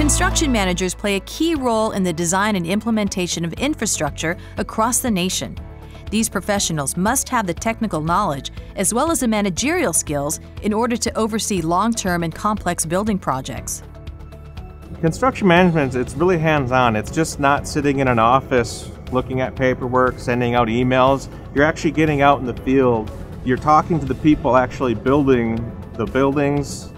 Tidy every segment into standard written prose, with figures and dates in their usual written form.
Construction managers play a key role in the design and implementation of infrastructure across the nation. These professionals must have the technical knowledge as well as the managerial skills in order to oversee long-term and complex building projects. Construction management, it's really hands-on. It's just not sitting in an office looking at paperwork, sending out emails. You're actually getting out in the field. You're talking to the people actually building the buildings.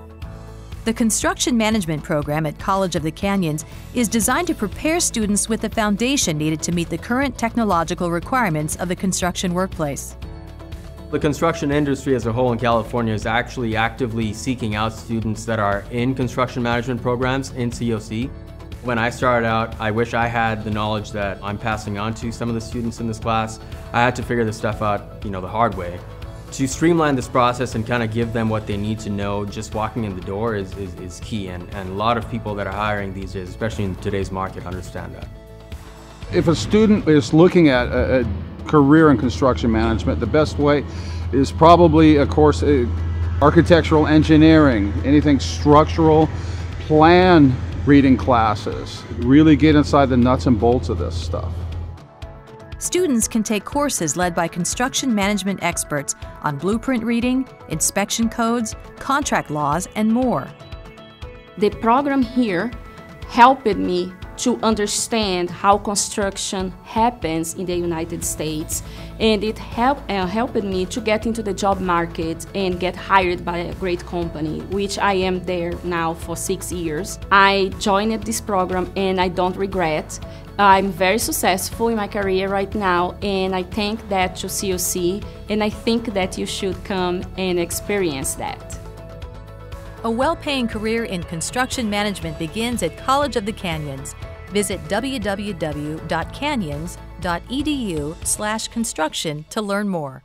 The construction management program at College of the Canyons is designed to prepare students with the foundation needed to meet the current technological requirements of the construction workplace. The construction industry as a whole in California is actually actively seeking out students that are in construction management programs in COC. When I started out, I wish I had the knowledge that I'm passing on to some of the students in this class. I had to figure this stuff out, the hard way. To streamline this process and kind of give them what they need to know, just walking in the door is key, and a lot of people that are hiring these days, especially in today's market, understand that. If a student is looking at a career in construction management, the best way is probably, of course, architectural engineering, anything structural, plan reading classes, really get inside the nuts and bolts of this stuff. Students can take courses led by construction management experts on blueprint reading, inspection codes, contract laws, and more. The program here helped me to understand how construction happens in the United States, and it helped me to get into the job market and get hired by a great company, which I am there now for 6 years. I joined this program and I don't regret. I'm very successful in my career right now, and I thank that to COC, and I think that you should come and experience that. A well-paying career in construction management begins at College of the Canyons. Visit www.canyons.edu/construction to learn more.